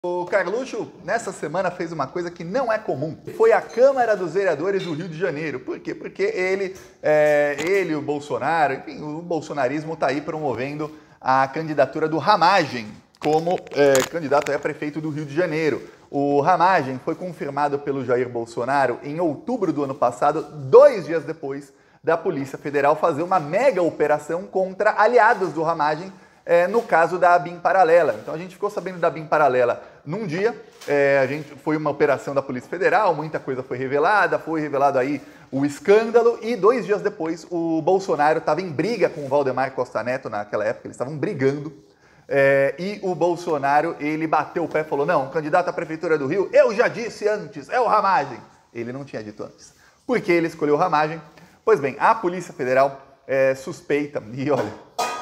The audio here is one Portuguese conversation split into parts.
O Carluxo, nessa semana, fez uma coisa que não é comum. Foi à Câmara dos Vereadores do Rio de Janeiro. Por quê? Porque ele, o Bolsonaro, enfim, o bolsonarismo está aí promovendo a candidatura do Ramagem como candidato a prefeito do Rio de Janeiro. O Ramagem foi confirmado pelo Jair Bolsonaro em outubro do ano passado, 2 dias depois da Polícia Federal fazer uma mega operação contra aliados do Ramagem, no caso da ABIN Paralela. Então a gente ficou sabendo da ABIN Paralela num dia, foi uma operação da Polícia Federal, muita coisa foi revelado aí o escândalo, e 2 dias depois o Bolsonaro estava em briga com o Valdemar Costa Neto naquela época, eles estavam brigando, e o Bolsonaro, ele bateu o pé e falou, não, candidato à Prefeitura do Rio, eu já disse antes, é o Ramagem. Ele não tinha dito antes. Por que ele escolheu o Ramagem? Pois bem, a Polícia Federal suspeita, e olha,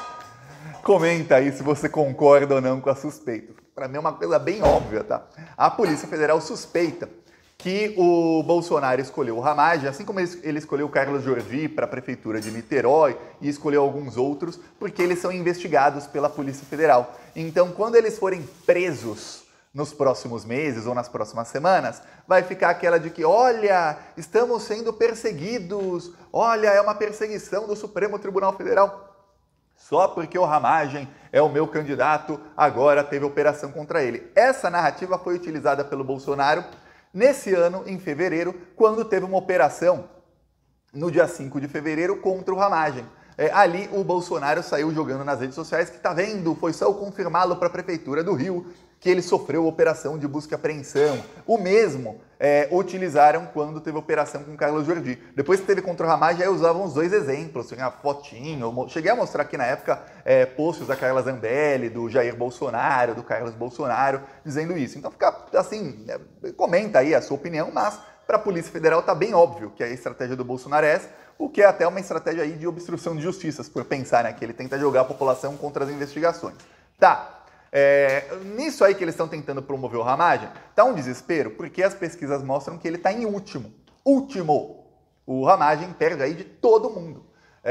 comenta aí se você concorda ou não com a suspeita. Para mim é uma coisa bem óbvia, tá? A Polícia Federal suspeita que o Bolsonaro escolheu o Ramagem, assim como ele escolheu o Carlos Jordi para a Prefeitura de Niterói e escolheu alguns outros, porque eles são investigados pela Polícia Federal. Então, quando eles forem presos nos próximos meses ou nas próximas semanas, vai ficar aquela de que, olha, estamos sendo perseguidos, olha, é uma perseguição do Supremo Tribunal Federal. Só porque o Ramagem é o meu candidato, agora teve operação contra ele. Essa narrativa foi utilizada pelo Bolsonaro nesse ano, em fevereiro, quando teve uma operação no dia 5 de fevereiro contra o Ramagem. Ali o Bolsonaro saiu jogando nas redes sociais que, tá vendo, foi só eu confirmá-lo para a Prefeitura do Rio que ele sofreu operação de busca e apreensão. O mesmo utilizaram quando teve operação com Carlos Jordi. Depois que teve contra o Ramagem, aí usavam os dois exemplos, tinha a fotinho, eu cheguei a mostrar aqui na época posts da Carla Zambelli, do Jair Bolsonaro, do Carlos Bolsonaro, dizendo isso. Então fica assim, comenta aí a sua opinião, mas para a Polícia Federal tá bem óbvio que a estratégia do Bolsonaro é essa, o que é até uma estratégia aí de obstrução de justiças, por pensar, né, que ele tenta jogar a população contra as investigações. Tá. Nisso aí que eles estão tentando promover o Ramagem, tá um desespero, porque as pesquisas mostram que ele está em último. O Ramagem perde aí de todo mundo.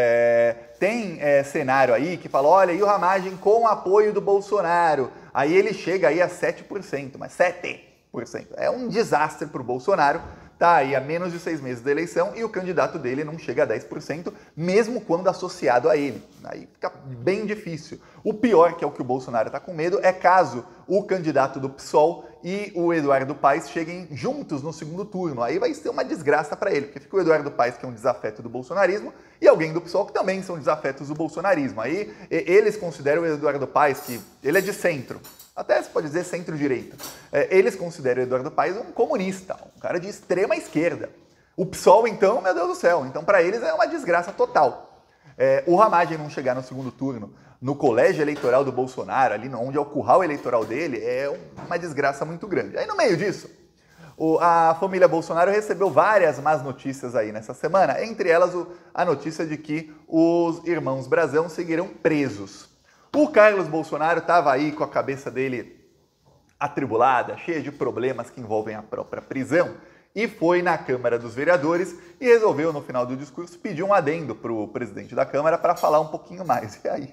Tem cenário aí que fala, olha, e o Ramagem com o apoio do Bolsonaro? Aí ele chega aí a 7%, mas 7%. É um desastre para o Bolsonaro. Tá aí a menos de 6 meses da eleição e o candidato dele não chega a 10%, mesmo quando associado a ele. Aí fica bem difícil. O pior, que é o que o Bolsonaro está com medo, é caso o candidato do PSOL e o Eduardo Paes cheguem juntos no segundo turno. Aí vai ser uma desgraça para ele, porque fica o Eduardo Paes, que é um desafeto do bolsonarismo, e alguém do PSOL que também são desafetos do bolsonarismo. Aí eles consideram o Eduardo Paes, que ele é de centro, até se pode dizer centro-direita. Eles consideram o Eduardo Paes um comunista, um cara de extrema esquerda. O PSOL, então, meu Deus do céu, então para eles é uma desgraça total. O Ramagem não chegar no segundo turno no colégio eleitoral do Bolsonaro, ali onde é o curral eleitoral dele, é uma desgraça muito grande. Aí no meio disso, a família Bolsonaro recebeu várias más notícias aí nessa semana, entre elas a notícia de que os irmãos Brazão seguiram presos. O Carlos Bolsonaro estava aí com a cabeça dele atribulada, cheia de problemas que envolvem a própria prisão, e foi na Câmara dos Vereadores e resolveu, no final do discurso, pedir um adendo para o presidente da Câmara para falar um pouquinho mais. E aí?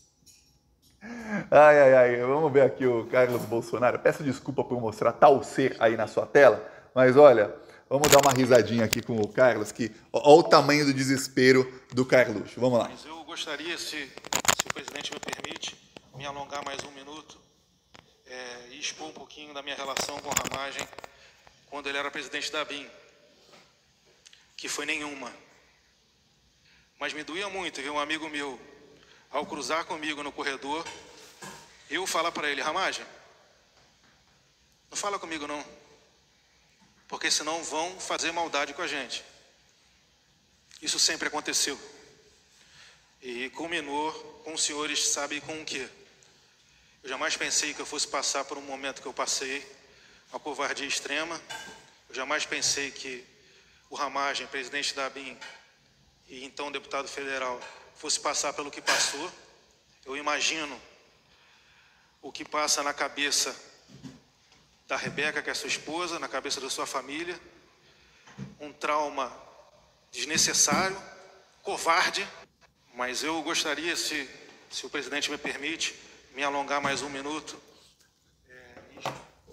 Vamos ver aqui o Carlos Bolsonaro. Peço desculpa por mostrar tal ser aí na sua tela, mas olha, vamos dar uma risadinha aqui com o Carlos, que olha o tamanho do desespero do Carluxo. Vamos lá. Mas eu gostaria, se o presidente me permite, me alongar mais um minuto e expor um pouquinho da minha relação com o Ramagem quando ele era presidente da ABIN, que foi nenhuma. Mas me doía muito ver um amigo meu, ao cruzar comigo no corredor, eu falar para ele, Ramagem, não fala comigo não, porque senão vão fazer maldade com a gente. Isso sempre aconteceu. E culminou com os senhores sabem com o quê? Eu jamais pensei que eu fosse passar por um momento que eu passei, uma covardia extrema. Eu jamais pensei que o Ramagem, presidente da ABIN e então deputado federal, fosse passar pelo que passou. Eu imagino o que passa na cabeça da Rebeca, que é sua esposa, na cabeça da sua família. Um trauma desnecessário, covarde. Mas eu gostaria, se o presidente me permite, me alongar mais um minuto.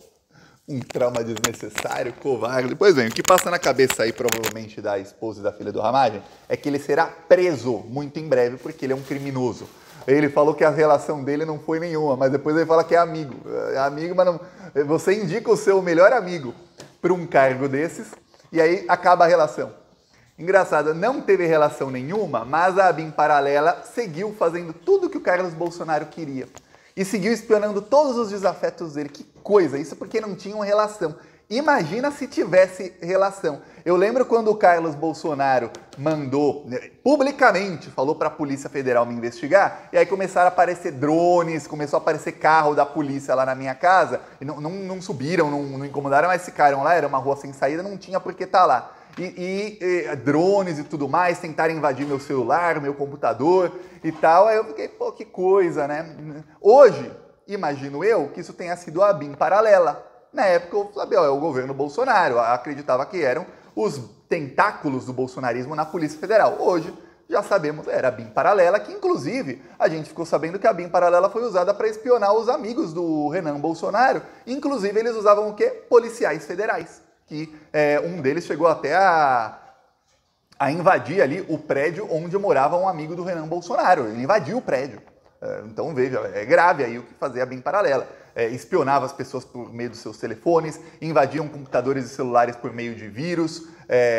Um trauma desnecessário, covarde. Pois bem, o que passa na cabeça aí, provavelmente, da esposa e da filha do Ramagem, é que ele será preso muito em breve, porque ele é um criminoso. Ele falou que a relação dele não foi nenhuma, mas depois ele fala que é amigo. É amigo, mas não... Você indica o seu melhor amigo para um cargo desses, e aí acaba a relação. Engraçado, não teve relação nenhuma, mas a ABIN paralela seguiu fazendo tudo que o Carlos Bolsonaro queria. E seguiu espionando todos os desafetos dele. Que coisa, isso porque não tinham relação. Imagina se tivesse relação. Eu lembro quando o Carlos Bolsonaro mandou, publicamente, falou para a Polícia Federal me investigar, e aí começaram a aparecer drones, começou a aparecer carro da polícia lá na minha casa, e não subiram, não incomodaram, mas ficaram lá, era uma rua sem saída, não tinha por que estar lá. E drones e tudo mais, tentaram invadir meu celular, meu computador e tal. Aí eu fiquei, pô, que coisa, né? Hoje, imagino eu que isso tenha sido a ABIN paralela. Na época, eu sabia, é o governo Bolsonaro. Eu acreditava que eram os tentáculos do bolsonarismo na Polícia Federal. Hoje, já sabemos, era a ABIN paralela, que inclusive a gente ficou sabendo que a ABIN paralela foi usada para espionar os amigos do Renan Bolsonaro. Inclusive, eles usavam o quê? Policiais federais. Que um deles chegou até a invadir ali o prédio onde morava um amigo do Renan Bolsonaro. Ele invadiu o prédio. Então, veja, é grave aí o que fazia a ABIN paralela. Espionava as pessoas por meio dos seus telefones, invadiam computadores e celulares por meio de vírus.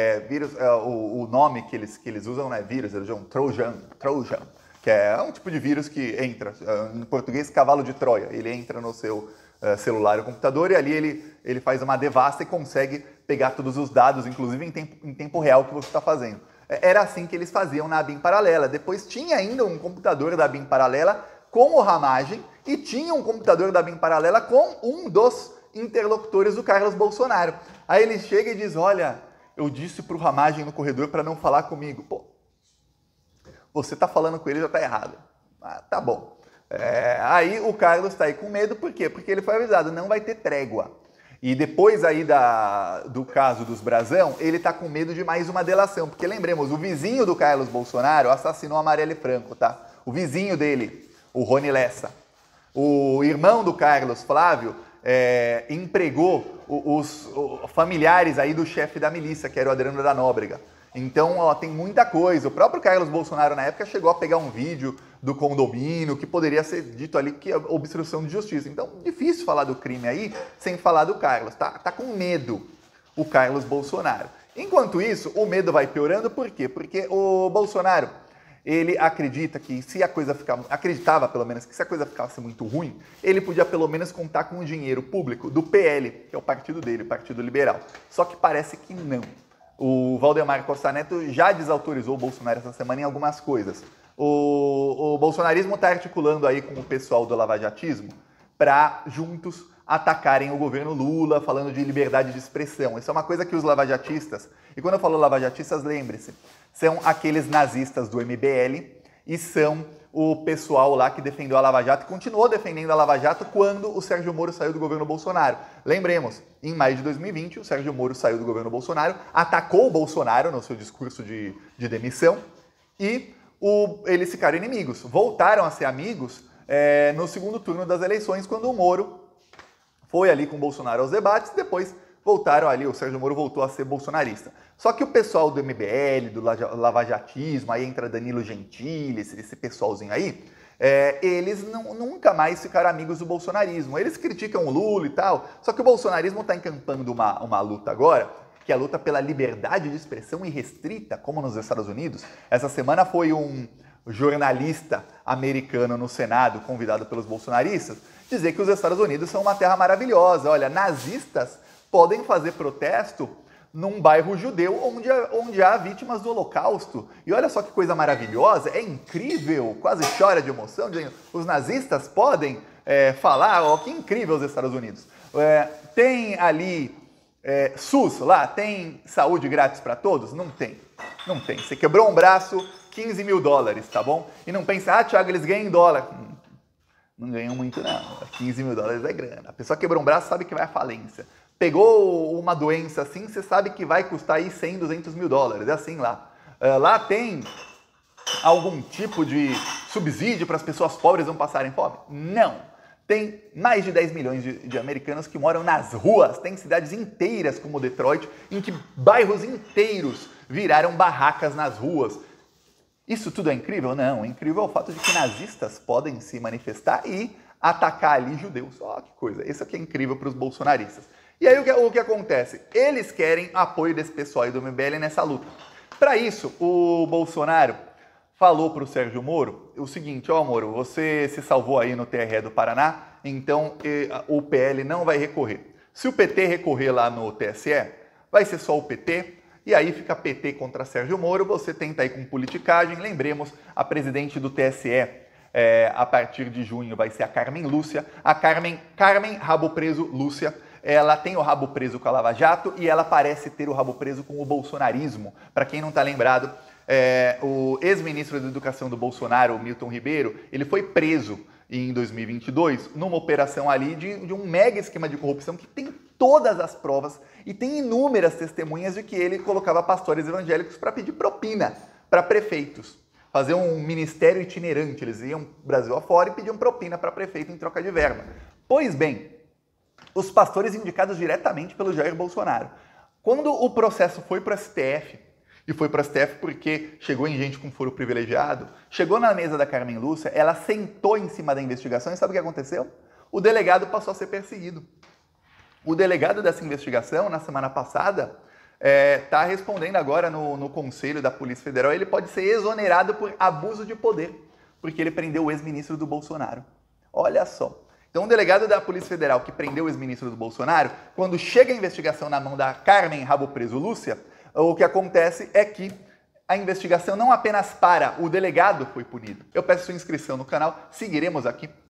O nome que eles usam não é vírus, eles usam Trojan, que é um tipo de vírus que entra, em português, cavalo de Troia. Ele entra no seu celular ou computador, e ali ele faz uma devassa e consegue pegar todos os dados, inclusive em tempo real, que você está fazendo. Era assim que eles faziam na ABIN paralela. Depois tinha ainda um computador da ABIN paralela com o Ramagem e tinha um computador da ABIN paralela com um dos interlocutores do Carlos Bolsonaro. Aí ele chega e diz, olha, eu disse para o Ramagem no corredor para não falar comigo. Pô, você está falando com ele, já está errado. Tá bom. Aí o Carlos está aí com medo, por quê? Porque ele foi avisado, não vai ter trégua. E depois aí do caso dos Brazão, ele está com medo de mais uma delação, porque lembremos, o vizinho do Carlos Bolsonaro assassinou a Marielle Franco, tá? O vizinho dele, o Rony Lessa. O irmão do Carlos, Flávio, empregou os familiares aí do chefe da milícia, que era o Adriano da Nóbrega. Então, tem muita coisa. O próprio Carlos Bolsonaro, na época, chegou a pegar um vídeo do condomínio, que poderia ser dito ali que é obstrução de justiça. Então, difícil falar do crime aí sem falar do Carlos. Tá com medo o Carlos Bolsonaro. Enquanto isso, o medo vai piorando. Por quê? Porque o Bolsonaro, ele acredita que se a coisa acreditava pelo menos que se a coisa ficasse muito ruim, ele podia pelo menos contar com o dinheiro público do PL, que é o partido dele, o Partido Liberal. Só que parece que não. O Valdemar Costa Neto já desautorizou o Bolsonaro essa semana em algumas coisas. O bolsonarismo está articulando aí com o pessoal do lavajatismo para juntos atacarem o governo Lula, falando de liberdade de expressão. Isso é uma coisa que os lavajatistas, e quando eu falo lavajatistas, lembre-se, são aqueles nazistas do MBL e são o pessoal lá que defendeu a Lava Jato e continuou defendendo a Lava Jato quando o Sérgio Moro saiu do governo Bolsonaro. Lembremos, em maio de 2020, o Sérgio Moro saiu do governo Bolsonaro, atacou o Bolsonaro no seu discurso de demissão e eles ficaram inimigos. Voltaram a ser amigos no segundo turno das eleições, quando o Moro foi ali com o Bolsonaro aos debates, depois voltaram ali, o Sérgio Moro voltou a ser bolsonarista. Só que o pessoal do MBL, do lavajatismo, aí entra Danilo Gentili, esse pessoalzinho aí, eles nunca mais ficaram amigos do bolsonarismo. Eles criticam o Lula e tal, só que o bolsonarismo está encampando uma luta agora, que é a luta pela liberdade de expressão irrestrita, como nos Estados Unidos. Essa semana foi um jornalista americano no Senado, convidado pelos bolsonaristas, dizer que os Estados Unidos são uma terra maravilhosa. Olha, nazistas podem fazer protesto num bairro judeu onde há vítimas do Holocausto. E olha só que coisa maravilhosa, é incrível, quase chora de emoção, dizendo, os nazistas podem falar, ó, que incrível os Estados Unidos. Tem ali SUS lá, tem saúde grátis para todos? Não tem, não tem. Você quebrou um braço, $15 mil, tá bom? E não pensa, Thiago, eles ganham em dólar. Não ganham muito não, $15 mil é grana. A pessoa quebrou um braço, sabe que vai à falência. Pegou uma doença assim, você sabe que vai custar aí 100, 200 mil dólares. É assim lá. Lá tem algum tipo de subsídio para as pessoas pobres não passarem fome? Não. Tem mais de 10 milhões de americanos que moram nas ruas. Tem cidades inteiras como Detroit, em que bairros inteiros viraram barracas nas ruas. Isso tudo é incrível? Não, incrível é o fato de que nazistas podem se manifestar e atacar ali judeus. Ó, que coisa, isso aqui é incrível para os bolsonaristas. E aí o que acontece? Eles querem apoio desse pessoal aí do MBL nessa luta. Para isso, o Bolsonaro falou para o Sérgio Moro o seguinte: ó, Moro, você se salvou aí no TRE do Paraná, então o PL não vai recorrer. Se o PT recorrer lá no TSE, vai ser só o PT, e aí fica PT contra Sérgio Moro, você tenta aí com politicagem. Lembremos, a presidente do TSE a partir de junho vai ser a Carmen Lúcia. A Carmen Rabo Preso Lúcia, ela tem o rabo preso com a Lava Jato e ela parece ter o rabo preso com o bolsonarismo. Para quem não está lembrado, o ex-ministro da Educação do Bolsonaro, o Milton Ribeiro, ele foi preso em 2022 numa operação ali de um mega esquema de corrupção que tem todas as provas e tem inúmeras testemunhas de que ele colocava pastores evangélicos para pedir propina para prefeitos. Fazer um ministério itinerante, eles iam Brasil afora e pediam propina para prefeito em troca de verba. Pois bem, os pastores indicados diretamente pelo Jair Bolsonaro. Quando o processo foi para o STF, e foi para o STF porque chegou em gente com foro privilegiado, chegou na mesa da Carmen Lúcia, ela sentou em cima da investigação e sabe o que aconteceu? O delegado passou a ser perseguido. O delegado dessa investigação, na semana passada, está respondendo agora no Conselho da Polícia Federal. Ele pode ser exonerado por abuso de poder, porque ele prendeu o ex-ministro do Bolsonaro. Olha só. Então, o delegado da Polícia Federal que prendeu o ex-ministro do Bolsonaro, quando chega a investigação na mão da Carmen Rabo Preso Lúcia, o que acontece é que a investigação não apenas para, o delegado foi punido. Eu peço sua inscrição no canal, seguiremos aqui